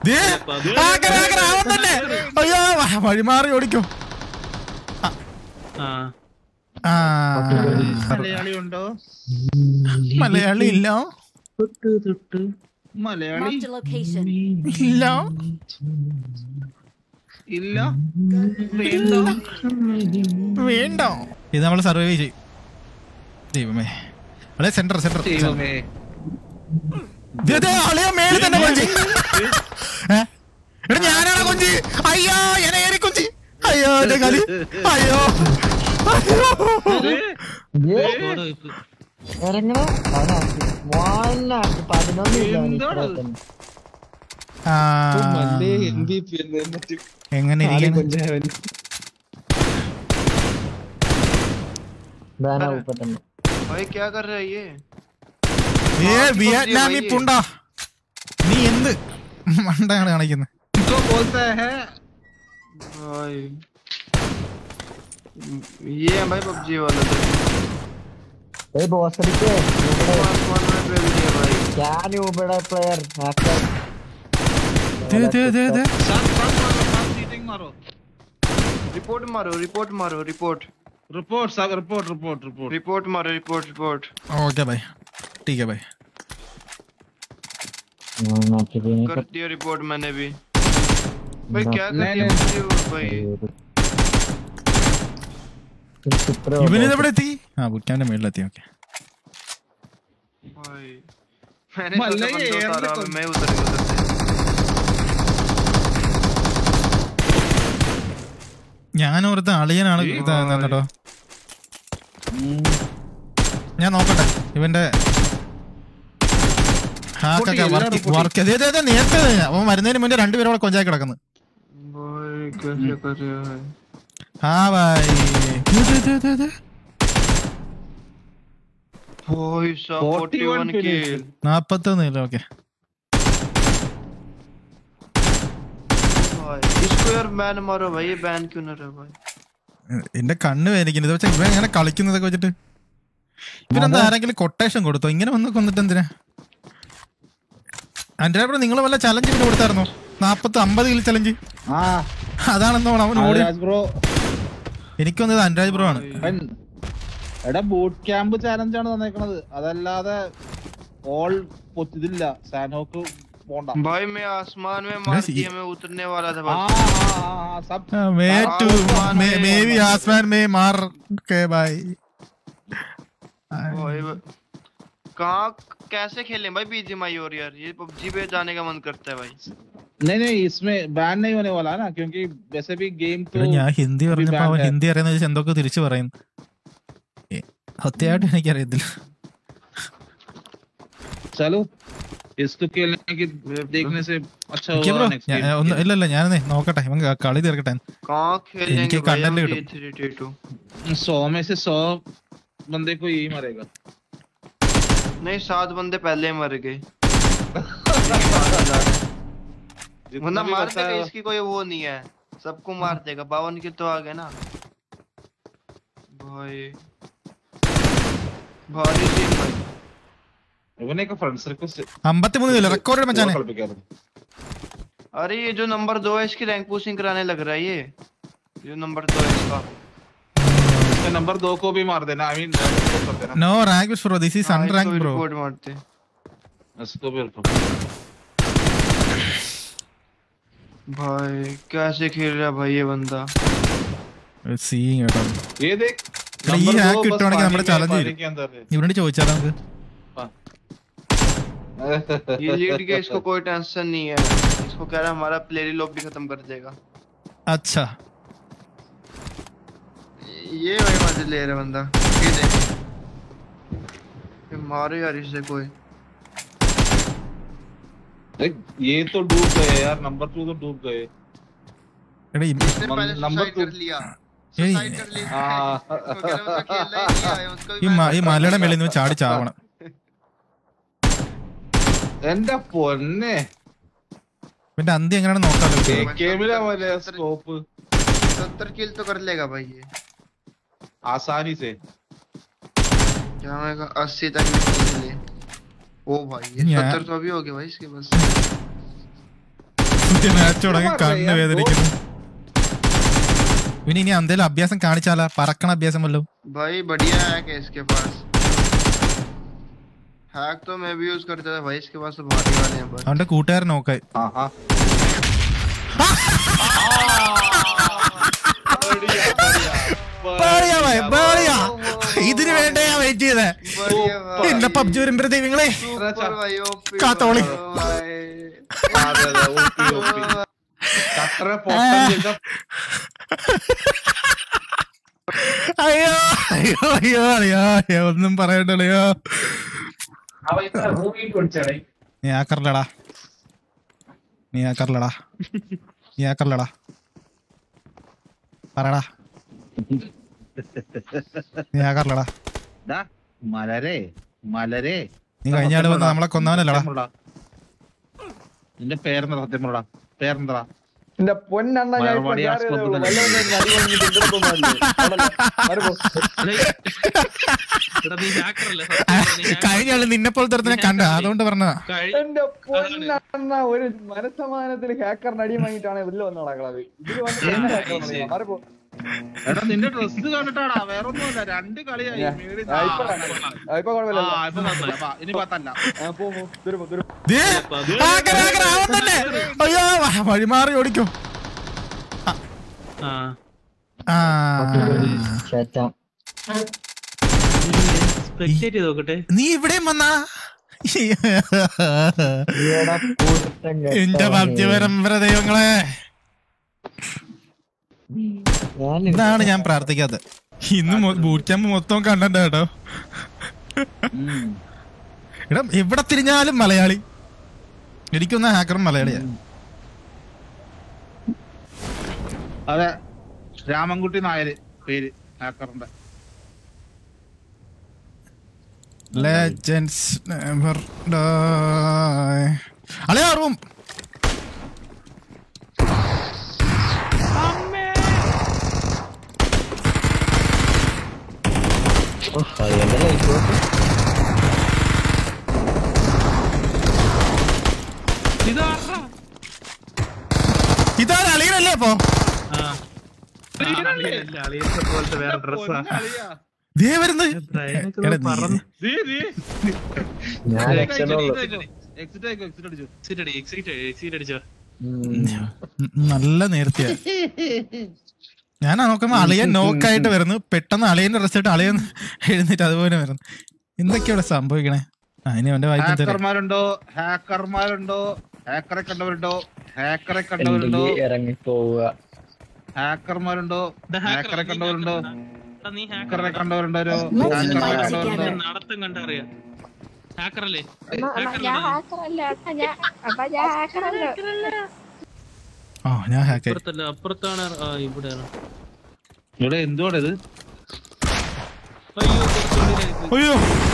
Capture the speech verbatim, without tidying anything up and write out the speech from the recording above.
അയ്യോ വഴിമാറി ഓടിക്കോ. മലയാളി ഉണ്ടോ? മലയാളി ഇല്ല. മലയാളി ഇല്ല ഇല്ല. വേണ്ടോ വേണ്ടോ. ഇത് നമ്മള് സർവൈവ് ചെയ്യും. ദൈവമേ അളെ സെന്റർ സെന്റർ മേളിൽ തന്നെ കൊഞ്ചി. എടാ ഞാനാണ് കൊഞ്ചി. അയ്യോ എന്നെ കൊഞ്ചി. അയ്യോ എന്റെ കളി. അയ്യോ എങ്ങനെ വിയറ്റ്നാമി പുണ്ടാ നീ എന്ത് മണ്ടാണ് കാണിക്കുന്നത്? ये है भाई पबजी वाला ए बॉस के क्या न्यू बड़ा प्लेयर हैकर दे दे दे दे साथ साथ मारो साथ मीटिंग मारो रिपोर्ट मारो रिपोर्ट मारो report report Sagar report report report report मारो रिपोर्ट रिपोर्ट ओके भाई ठीक है भाई कर दिया रिपोर्ट मैंने भी भाई क्या कर दिया भाई ഇവനെവിടെ ആ ബുറ്റാന്റെ മേളിലെത്തി. ഓക്കെ ഞാൻ ഓർത്ത അളിയനാണ് കേട്ടോ. ഞാൻ നോക്കട്ടെ ഇവന്റെ വർക്ക് നേരത്തെ അവൻ വരുന്നതിന് മുന്നേ രണ്ടുപേരോടെ കൊഞ്ചായി കിടക്കുന്നു. हाँ भाई നാപ്പത്തൊന്ന് കിലോ. ഓക്കെ എന്റെ കണ്ണ് വേദനിക്കുന്നു. ഇത് വെച്ചാൽ ഇവ എങ്ങനെ കളിക്കുന്നതൊക്കെ വെച്ചിട്ട് ഇവരെന്താ ആരെങ്കിലും കൊട്ടേഷൻ കൊടുത്തോ? ഇങ്ങനെ വന്ന് കൊന്നിട്ട് എന്തിനാ? അൻ്റെ നിങ്ങൾ വല്ല ചലഞ്ച് പിന്നെ കൊടുത്തായിരുന്നോ? നാപ്പത്തി അമ്പത് കിലോ ചലഞ്ച് അതാണെന്നോ അവൻ ഓടി. എനിക്കൊന്നത് അനുരാജ് ബ്രോ ആണ്. എടാ ബൂട്ട് ക്യാമ്പ് ചാലഞ്ച് ആണ് തന്നേക്കണത്, അതല്ലാതെ ഓൾ ഇതില്ല. സാനോക്ക് പോണ്ട भाई मैं आसमान में मार दिया, मैं उतरने वाला था बस. हां सब मैं टू मैं मैं भी आसमान में मार के भाई. भाई कहां कैसे खेलें भाई बीजीएमआई और यार ये पबजी पे जाने का मन करता है भाई. नहीं नहीं इसमें बैन नहीं होने वाला ना, क्योंकि वैसे भी गेम तो ഞാൻ ഹിന്ദി പറഞ്ഞപ്പോ അവൻ ഹിന്ദി അറിയുന്ന വെച്ചാൽ എന്തൊക്കെ തിരിച്ചു പറയുന്നു. സത്യമായിട്ട് എനിക്കറിയത്തില്ല. चलो इसको खेलने की देखने से अच्छा होगा नेक्स्ट गेम. ഇല്ല ഇല്ല ഞാൻ നോക്കട്ടെ ഇവൻ കളി തീർക്കട്ടെ. कहां खेलेंगे भाई हम थ्री डी टू? सौ में से सौ बंदे को यही मरेगा. नहीं सात बंदे पहले मर गए. वरना मार देगा, इसकी कोई वो नहीं है, सबको मार देगा. बावन किल तो आ गए ना भाई. भारी टीम भाई. इवने का फ्रेंड सर्कल से അമ്പത്തിമൂന്ന് കിലോ റെക്കോർഡ് മച്ചാനെ. अरे ये जो नंबर दो है इसकी रैंक पुशिंग कराने लग रहा है. ये जो नंबर दो है इसका नंबर दो को भी मार देना. आई मीन कर देना. No rank is bro, this is under rank bro. Report मारते इसको भी भाई. कैसे खेल रहा भाई ये बंदा. സീയിങ് കേട്ടോ. ये देख ഈ ഹാക്ക് കിട്ടുവാണെങ്കിൽ നമ്മുടെ ചലഞ്ച് ഇവരോട് ചോദിച്ചാൽ നമുക്ക്. ये लीड के इसको कोई टेंशन नहीं है. इसको कह रहा है हमारा प्लेयर लॉबी खत्म कर देगा. अच्छा ये भाई मजे ले रहा बंदा. ये देख ये मारो यार इससे कोई. देख ये तो डूब गए यार. नंबर टू तो डूब गए. എടാ इसने पहले सुसाइड कर लिया. सुसाइड कर लिया. हां वो कह रहा उसका खेल नहीं है उसको ഈ ഈ മലയുടെ മേളിൽ നിന്ന് ചാടി ചാവണം. എന്റെ പൊന്നെ പിന്നെ അന്തി എങ്ങനെയാണ് നോക്കാലോ. केमिला वाले स्कोप सत्तर किल तो कर लेगा भाई ये आसानी से. क्या मैं अस्सी तक में ले. ओ भाई ये सत्तर तो अभी हो गया भाई इसके बस. ആദ്യ മാച്ച് തുടങ്ങി കണ്ണ് വേദനിക്കുന്നു. പിന്നെ ഇനി എന്തേലും അഭ്യാസം കാണിച്ചാലാ? പറക്കണ അഭ്യാസം വല്ലോ? भाई बढ़िया है कि इसके पास हैक तो मैं भी यूज करता था भाई, इसके पास तो बहुत ही वाले हैं बस. അവന്റെ കൂട്ടുകാരൻ നോക്കായി. ഇതിന് വേണ്ടേ ഞാൻ വെയിറ്റ് ചെയ്തേ. എന്റെ പബ്ജി വരുമ്പോഴത്തേ നിങ്ങളെ കാത്തോളി. അയ്യോ അയ്യോ അയ്യോ അയ്യോ അയ്യോ ഒന്നും പറയണ്ടല്ലോ. നീ ആക്കറില്ലടാ, നീ ആക്കറില്ലടാ, നീ ആക്കറില്ലടാ, പറടാ, നീ ആക്കറില്ലടാ. മലരെ മലരെ നീ കഴിഞ്ഞാട് വന്ന് നമ്മളെ കൊന്നവനല്ലടാ. നിന്റെ പേരെന്താ? സത്യം പറടാ, പേരെന്താ? എന്റെ പൊന്നെണ്ണ ഞാൻ കഴിഞ്ഞാള് നിന്നെ പോലത്തെ ഒരുത്തനെ കണ്ട, അതുകൊണ്ട് പറഞ്ഞതാ. എന്റെ പൊന്നെണ്ണ ഒരു മനസ്സമാനത്തിൽ ഹാക്കറിന് അടി വാങ്ങിയിട്ടാണ് ഇതിൽ വന്ന് നടക്കുന്നത്. ഇതിൽ വന്ന് എടാ നിന്റെ ഡ്രസ് കണ്ടിട്ടാടാ, വേറൊന്നുമില്ല. രണ്ട് കളിയായി. ഇപ്പൊ കുഴപ്പമില്ല. ഇനി പത്തല്ല. അയ്യോ വഴിമാറി ഓടിക്കോ. നീ ഇവിടെയും വന്നാ എന്റെ പബ്ജി പരമ്പര ദൈവങ്ങളെ. ഇതാണ് ഞാൻ പ്രാർത്ഥിക്കാത്തത്. ഇന്ന് ബൂട്ട് ക്യാമ്പ് മൊത്തം കണ്ടന്റ് കേട്ടോ. എടാ എവിടെ തിരിഞ്ഞാലും മലയാളി. എനിക്കൊന്ന് ഹാക്കറും മലയാളിയാ. അതെ, രാമൻകുട്ടി നായര് പേര് ഹാക്കറിന്റെ. Legends never die. അളയാ റൂം. ഇതാണ് അളിയനല്ലേ? അപ്പൊ ദേ വരുന്നത്. നല്ല നേരത്തെ ഞാൻ നോക്കുമ്പോ അളിയൻ നോക്കായിട്ട് വരുന്നു. പെട്ടെന്ന് അളിയന്റെ റിസൾട്ട് അളിയൻ എഴുന്നേറ്റ് അതുപോലെ വരുന്നു. എന്തൊക്കെയാണ് സംഭവിക്കണേ? അതിന് അവന്റെ ഹാക്കർമാരുണ്ടോ? ഹാക്കർമാരുണ്ടോ? ഹാക്കറെ കണ്ടവരുണ്ടോ? ഹാക്കറെ കണ്ടവരുണ്ടോ? ഇറങ്ങിപ്പോവുക. ഹാക്കർമാരുണ്ടോ? ഹാക്കറെ കണ്ടവരുണ്ടോ? ഹാക്കറെ കണ്ടവരുണ്ടോ? നടത്തം കണ്ടറിയാം. ഹാക്കറല്ലേ? അപ്പുറത്താണ്. ഇവിടെയാണ്. ഇവിടെ എന്തുവാണ് ഇത്? അയ്യോ